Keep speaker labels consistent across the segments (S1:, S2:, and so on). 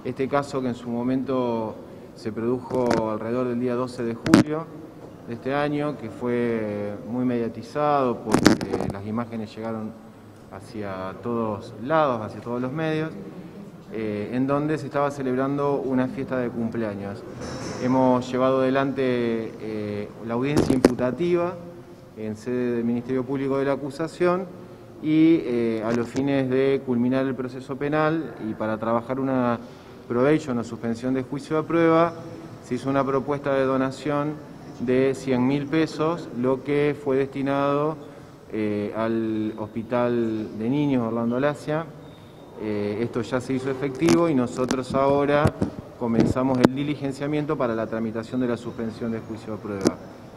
S1: Este caso, que en su momento se produjo alrededor del día 12 de julio de este año, que fue muy mediatizado porque las imágenes llegaron hacia todos lados, hacia todos los medios, en donde se estaba celebrando una fiesta de cumpleaños. Hemos llevado adelante la audiencia imputativa en sede del Ministerio Público de la Acusación y a los fines de culminar el proceso penal y para trabajar una probation o suspensión de juicio de prueba, se hizo una propuesta de donación de 100.000 pesos, lo que fue destinado al Hospital de Niños Orlando Lacia. Esto ya se hizo efectivo y nosotros ahora comenzamos el diligenciamiento para la tramitación de la suspensión de juicio de prueba.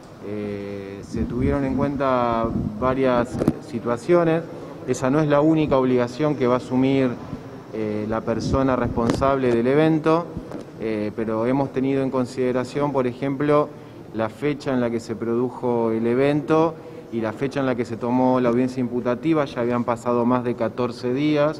S1: Se tuvieron en cuenta varias situaciones. Esa no es la única obligación que va a asumir la persona responsable del evento, pero hemos tenido en consideración, por ejemplo, la fecha en la que se produjo el evento y la fecha en la que se tomó la audiencia imputativa. Ya habían pasado más de 14 días,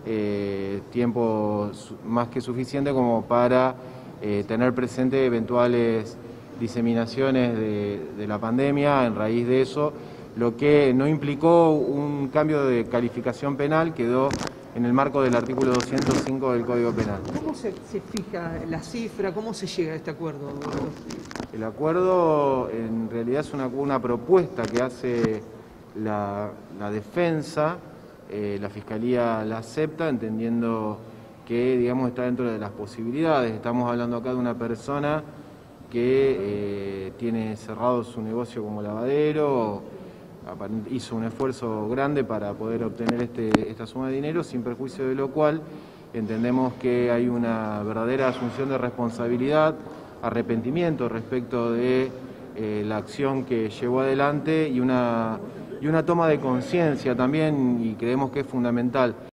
S1: tiempo más que suficiente como para tener presente eventuales diseminaciones de la pandemia en raíz de eso, lo que no implicó un cambio de calificación penal, quedó en el marco del artículo 205 del Código Penal.
S2: ¿Cómo se fija la cifra? ¿Cómo se llega a este acuerdo, doctor?
S1: El acuerdo en realidad es una propuesta que hace la defensa, la Fiscalía la acepta, entendiendo que, digamos, está dentro de las posibilidades. Estamos hablando acá de una persona que tiene cerrado su negocio como lavadero, hizo un esfuerzo grande para poder obtener esta suma de dinero, sin perjuicio de lo cual entendemos que hay una verdadera asunción de responsabilidad, arrepentimiento respecto de la acción que llevó adelante y una toma de conciencia también, y creemos que es fundamental.